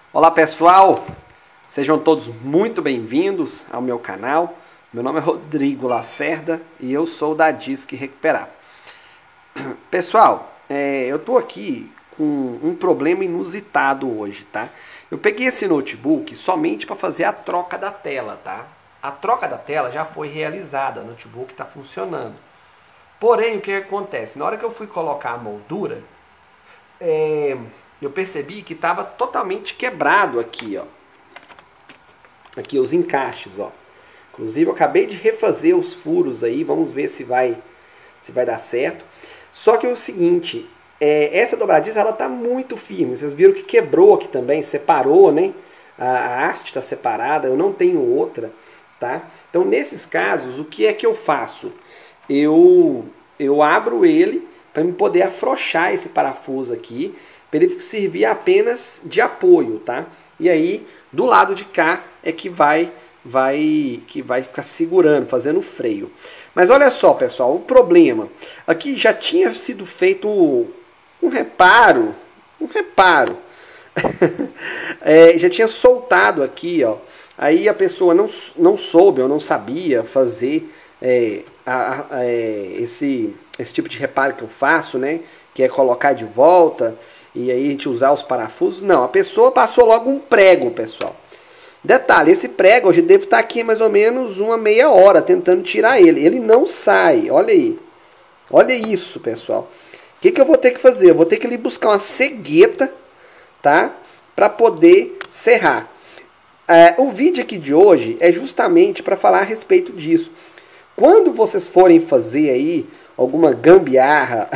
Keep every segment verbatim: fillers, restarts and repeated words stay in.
Olá pessoal, sejam todos muito bem-vindos ao meu canal. Meu nome é Rodrigo Lacerda e eu sou da Disque Recuperar. Pessoal, é, eu tô aqui com um problema inusitado hoje, tá? Eu peguei esse notebook somente para fazer a troca da tela, tá? A troca da tela já foi realizada, o notebook está funcionando. Porém, o que acontece? Na hora que eu fui colocar a moldura, é, eu percebi que estava totalmente quebrado aqui, ó. Aqui os encaixes, ó. Inclusive eu acabei de refazer os furos aí, vamos ver se vai, se vai dar certo. Só que é o seguinte, é, essa dobradiça ela tá muito firme. Vocês viram que quebrou aqui também, separou, né? A, a haste está separada, eu não tenho outra, tá? Então nesses casos, o que é que eu faço? Eu, eu abro ele para me poder afrouxar esse parafuso aqui, para ele servir apenas de apoio, tá? E aí, do lado de cá é que vai, vai, que vai ficar segurando, fazendo freio. Mas olha só, pessoal, o problema. Aqui já tinha sido feito um reparo, um reparo. é, já tinha soltado aqui, ó. Aí a pessoa não, não soube ou não sabia fazer é, a, a, é, esse, esse tipo de reparo que eu faço, né? Que é colocar de volta e aí a gente usar os parafusos. Não, a pessoa passou logo um prego, pessoal. Detalhe, esse prego hoje deve estar aqui mais ou menos uma meia hora tentando tirar ele. Ele não sai, olha aí. Olha isso, pessoal. O que, que eu vou ter que fazer? Eu vou ter que ir buscar uma cegueta, tá? Para poder serrar. É, o vídeo aqui de hoje é justamente para falar a respeito disso. Quando vocês forem fazer aí alguma gambiarra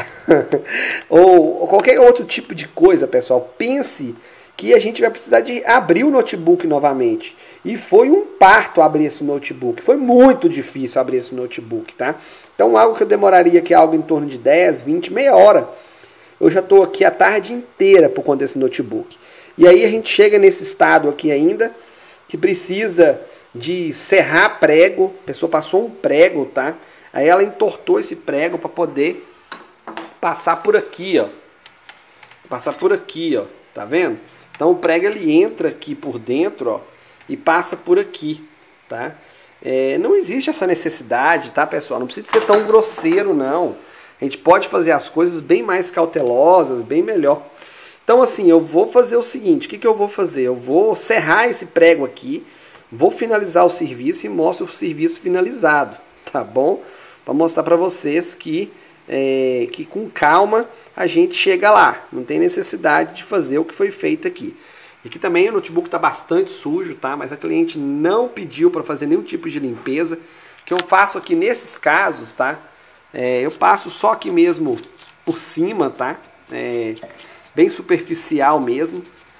ou qualquer outro tipo de coisa, pessoal, pense que a gente vai precisar de abrir o notebook novamente. E foi um parto abrir esse notebook. Foi muito difícil abrir esse notebook, tá? Então algo que eu demoraria aqui algo em torno de dez, vinte, meia hora. Eu já estou aqui a tarde inteira por conta desse notebook. E aí a gente chega nesse estado aqui ainda, que precisa de serrar prego. A pessoa passou um prego, tá? Aí ela entortou esse prego para poder passar por aqui, ó. Passar por aqui, ó. Tá vendo? Então o prego ele entra aqui por dentro, ó, e passa por aqui, tá? É, não existe essa necessidade, tá, pessoal? Não precisa ser tão grosseiro, não. A gente pode fazer as coisas bem mais cautelosas, bem melhor. Então, assim, eu vou fazer o seguinte, o que, que eu vou fazer? Eu vou serrar esse prego aqui, vou finalizar o serviço e mostro o serviço finalizado, tá bom? Para mostrar para vocês que, é, que com calma a gente chega lá. Não tem necessidade de fazer o que foi feito aqui. Aqui também o notebook está bastante sujo, tá? Mas a cliente não pediu para fazer nenhum tipo de limpeza. O que eu faço aqui nesses casos, tá? É, eu passo só aqui mesmo por cima, tá? É, bem superficial mesmo.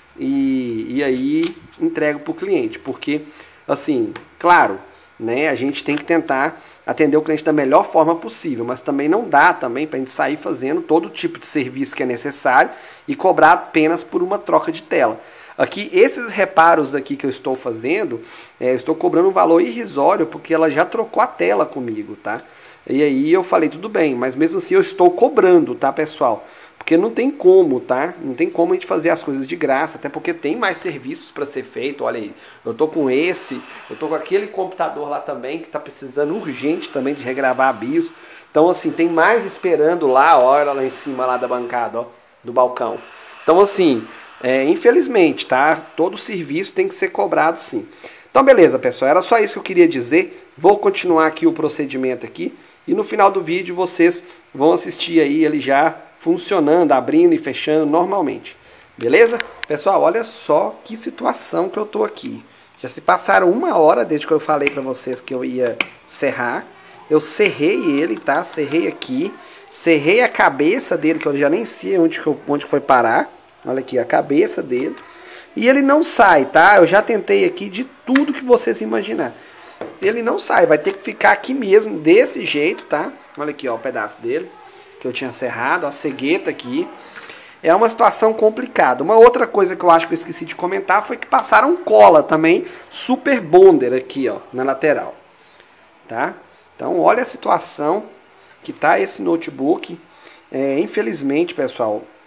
E, e aí entrego para o cliente. Porque, assim, claro, né, a gente tem que tentar atender o cliente da melhor forma possível, mas também não dá também para a gente sair fazendo todo tipo de serviço que é necessário e cobrar apenas por uma troca de tela. Aqui, esses reparos aqui que eu estou fazendo, é, eu estou cobrando um valor irrisório porque ela já trocou a tela comigo, tá? E aí eu falei, tudo bem, mas mesmo assim eu estou cobrando, tá, pessoal? Porque não tem como, tá? Não tem como a gente fazer as coisas de graça, até porque tem mais serviços para ser feito. Olha aí, eu tô com esse, eu tô com aquele computador lá também, que tá precisando urgente também de regravar a BIOS. Então, assim, tem mais esperando lá, olha lá em cima lá da bancada, ó, do balcão. Então, assim, é, infelizmente, tá? Todo serviço tem que ser cobrado, sim. Então, beleza, pessoal, era só isso que eu queria dizer. Vou continuar aqui o procedimento aqui. E no final do vídeo vocês vão assistir aí ele já funcionando, abrindo e fechando normalmente. Beleza? Pessoal, olha só que situação que eu tô aqui. Já se passaram uma hora desde que eu falei pra vocês que eu ia serrar. Eu serrei ele, tá? Serrei aqui. Serrei a cabeça dele, que eu já nem sei onde, que eu, onde foi parar. Olha aqui, a cabeça dele. E ele não sai, tá? Eu já tentei aqui de tudo que vocês imaginar. Ele não sai, vai ter que ficar aqui mesmo, desse jeito, tá? Olha aqui, ó, o pedaço dele, que eu tinha serrado, ó, a cegueta aqui. É uma situação complicada. Uma outra coisa que eu acho que eu esqueci de comentar foi que passaram cola também, super bonder aqui, ó, na lateral. Tá? Então, olha a situação que tá esse notebook. É, infelizmente, pessoal,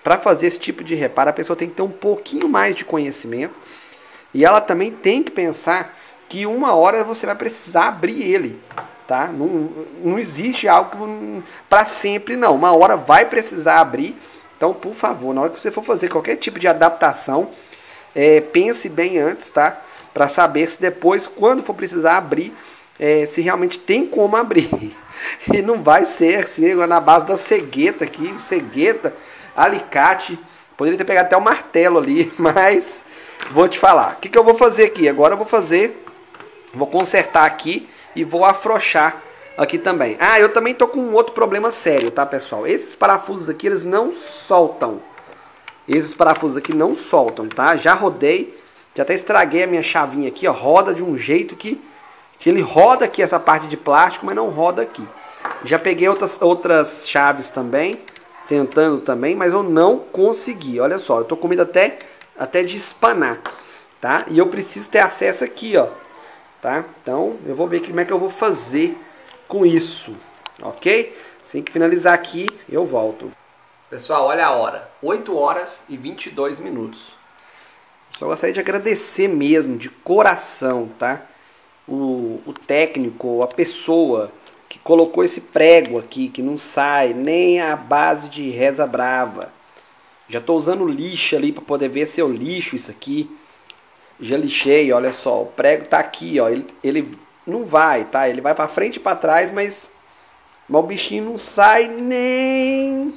para fazer esse tipo de reparo, a pessoa tem que ter um pouquinho mais de conhecimento. E ela também tem que pensar que uma hora você vai precisar abrir ele. Tá? Não, não existe algo para sempre, não. Uma hora vai precisar abrir. Então, por favor, na hora que você for fazer qualquer tipo de adaptação, é, pense bem antes, tá? Para saber se depois, quando for precisar abrir, é, se realmente tem como abrir. E não vai ser assim, na base da cegueta aqui, cegueta, alicate. Poderia ter pegado até o martelo ali, mas vou te falar. O que, que eu vou fazer aqui? Agora eu vou fazer, vou consertar aqui e vou afrouxar aqui também. Ah, eu também tô com um outro problema sério, tá, pessoal? Esses parafusos aqui, eles não soltam. Esses parafusos aqui não soltam, tá? Já rodei, já até estraguei a minha chavinha aqui, ó. Roda de um jeito que, que ele roda aqui essa parte de plástico, mas não roda aqui. Já peguei outras, outras chaves também, tentando também, mas eu não consegui. Olha só, eu tô com medo até, até de espanar, tá? E eu preciso ter acesso aqui, ó. Tá? Então, eu vou ver como é que eu vou fazer com isso, ok? Assim que finalizar aqui, eu volto. Pessoal, olha a hora, oito horas e vinte e dois minutos. Só gostaria de agradecer mesmo, de coração, tá? O, o técnico, a pessoa que colocou esse prego aqui, que não sai nem a base de reza brava. Já estou usando lixa ali para poder ver se eu lixo isso aqui. Já lixei, olha só, o prego tá aqui, ó, ele, ele não vai, tá? Ele vai para frente e para trás, mas, mas o bichinho não sai nem...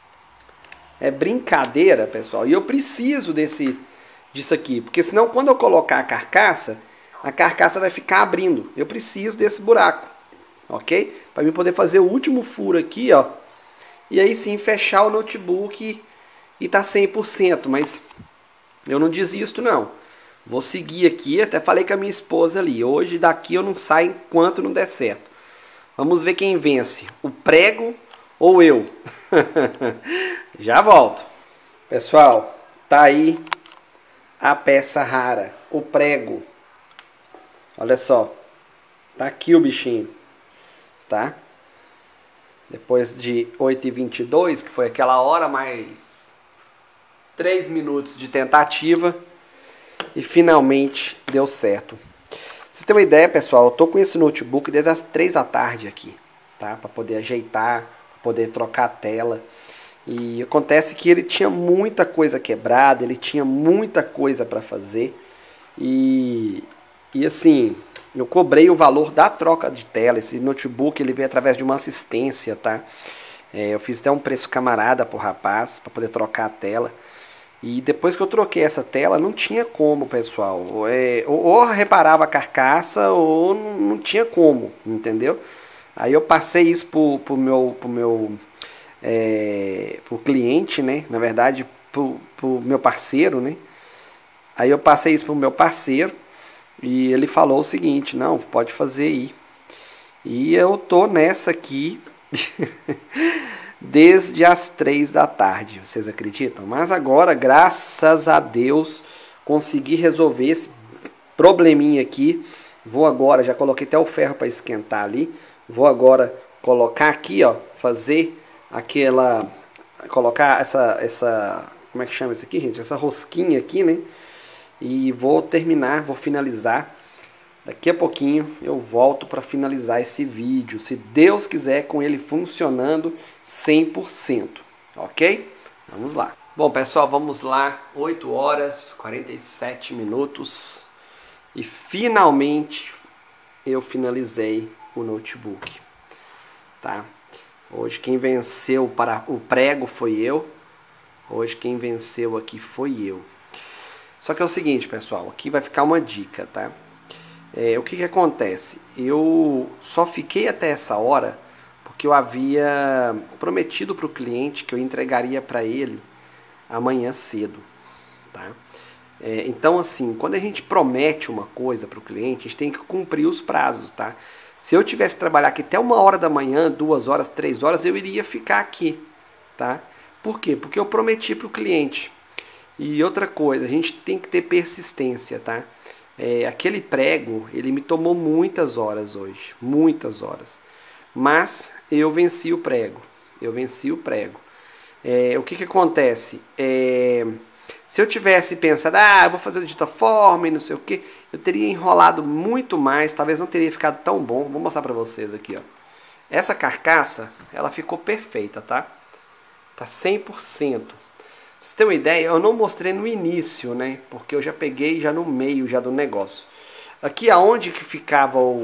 É brincadeira, pessoal. E eu preciso desse, disso aqui, porque senão quando eu colocar a carcaça, a carcaça vai ficar abrindo. Eu preciso desse buraco, ok? Para mim poder fazer o último furo aqui, ó, e aí sim fechar o notebook e tá cem por cento, mas eu não desisto não. Vou seguir aqui, até falei com a minha esposa ali. Hoje daqui eu não saio enquanto não der certo. Vamos ver quem vence, o prego ou eu. Já volto. Pessoal, tá aí a peça rara, o prego. Olha só, tá aqui o bichinho, tá? Depois de oito e vinte e dois, que foi aquela hora, mais três minutos de tentativa. E finalmente deu certo. Pra vocês terem uma ideia, pessoal, eu tô com esse notebook desde as três da tarde aqui, tá? Para poder ajeitar, pra poder trocar a tela. E acontece que ele tinha muita coisa quebrada, ele tinha muita coisa para fazer. E, e assim, eu cobrei o valor da troca de tela. Esse notebook ele veio através de uma assistência, tá? É, eu fiz até um preço camarada pro rapaz para poder trocar a tela. E depois que eu troquei essa tela, não tinha como, pessoal. É, ou, ou reparava a carcaça, ou não, não tinha como, entendeu? Aí eu passei isso pro, pro meu, pro meu é, pro cliente, né? Na verdade, pro, pro meu parceiro, né? Aí eu passei isso pro meu parceiro e ele falou o seguinte: não, pode fazer aí. E eu tô nessa aqui desde as três da tarde, vocês acreditam? Mas agora, graças a Deus, consegui resolver esse probleminha aqui. Vou agora, já coloquei até o ferro para esquentar ali. Vou agora colocar aqui, ó, fazer aquela, colocar essa, essa, como é que chama isso aqui, gente? Essa rosquinha aqui, né? E vou terminar, vou finalizar. Daqui a pouquinho eu volto para finalizar esse vídeo, se Deus quiser, com ele funcionando cem por cento, ok? Vamos lá. Bom, pessoal, vamos lá, oito horas e quarenta e sete minutos e finalmente eu finalizei o notebook, tá? Hoje quem venceu para o prego foi eu, hoje quem venceu aqui foi eu. Só que é o seguinte, pessoal, aqui vai ficar uma dica, tá? É, o que que acontece? Eu só fiquei até essa hora porque eu havia prometido para o cliente que eu entregaria para ele amanhã cedo, tá? É, então, assim, quando a gente promete uma coisa para o cliente, a gente tem que cumprir os prazos, tá? Se eu tivesse que trabalhar aqui até uma hora da manhã, duas horas, três horas, eu iria ficar aqui, tá? Por quê? Porque eu prometi para o cliente. E outra coisa, a gente tem que ter persistência, tá? É, aquele prego, ele me tomou muitas horas hoje, muitas horas. Mas eu venci o prego, eu venci o prego. É, o que que acontece? É, se eu tivesse pensado, ah, eu vou fazer de outra forma e não sei o que, eu teria enrolado muito mais, talvez não teria ficado tão bom. Vou mostrar pra vocês aqui, ó. Essa carcaça, ela ficou perfeita, tá? Tá cem por cento. Pra você ter uma ideia, eu não mostrei no início, né? Porque eu já peguei já no meio já do negócio. Aqui aonde que ficava o,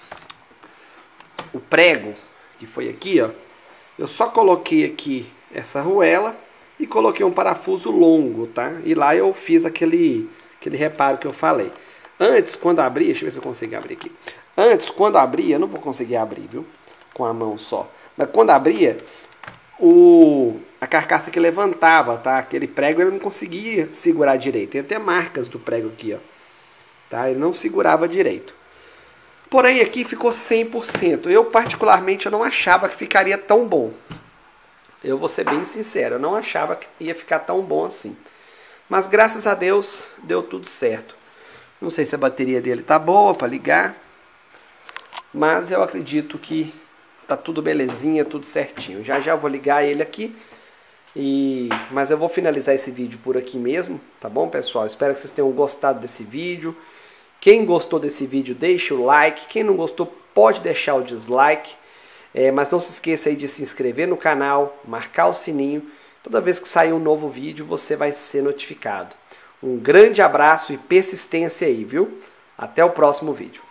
o prego, que foi aqui, ó. Eu só coloquei aqui essa arruela e coloquei um parafuso longo, tá? E lá eu fiz aquele, aquele reparo que eu falei. Antes, quando abria, deixa eu ver se eu consigo abrir aqui. Antes, quando abria, eu não vou conseguir abrir, viu? Com a mão só. Mas quando abria, o, a carcaça que levantava, tá? Aquele prego ele não conseguia segurar direito. Tem até marcas do prego aqui, ó. Tá? Ele não segurava direito. Porém, aqui ficou cem por cento. Eu, particularmente, eu não achava que ficaria tão bom. Eu vou ser bem sincero, eu não achava que ia ficar tão bom assim. Mas, graças a Deus, deu tudo certo. Não sei se a bateria dele tá boa para ligar, mas eu acredito que tá tudo belezinha, tudo certinho. Já já eu vou ligar ele aqui, e... mas eu vou finalizar esse vídeo por aqui mesmo, tá bom, pessoal? Espero que vocês tenham gostado desse vídeo. Quem gostou desse vídeo, deixa o like. Quem não gostou, pode deixar o dislike. É, mas não se esqueça aí de se inscrever no canal, marcar o sininho. Toda vez que sair um novo vídeo, você vai ser notificado. Um grande abraço e persistência aí, viu? Até o próximo vídeo.